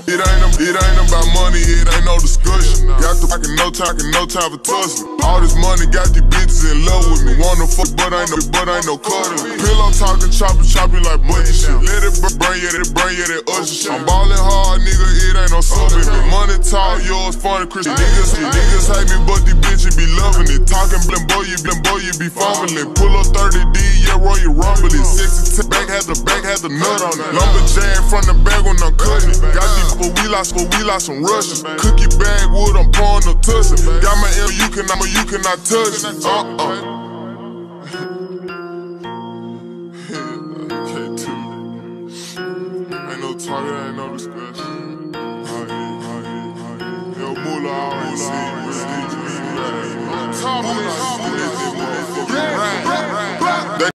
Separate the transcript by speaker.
Speaker 1: It ain't about money, it ain't no discussion. Got the pocket, no time for tussling. All this money got these bitches in love with me. Wanna fuck, but ain't no cuddling. Pillow talking, chopping like budget shit. Let it burn, yeah, that usher shit. I'm ballin' hard, nigga, it ain't no subbing. Money talk, yours funny, Christian. Niggas hate me, but these bitches be loving it. Talking boy, you be fumbling. Pull up 30D, yeah, roll you rumbling. 60 back had the nut on it. Lumberjack from the bag when I'm cutting it. Got these for we like some Russians. Cookie bag wood, I'm pouring no tussin'. Got my L, you cannot touch it. Ain't no talking, ain't no discussion. Yo, Moolah always see me.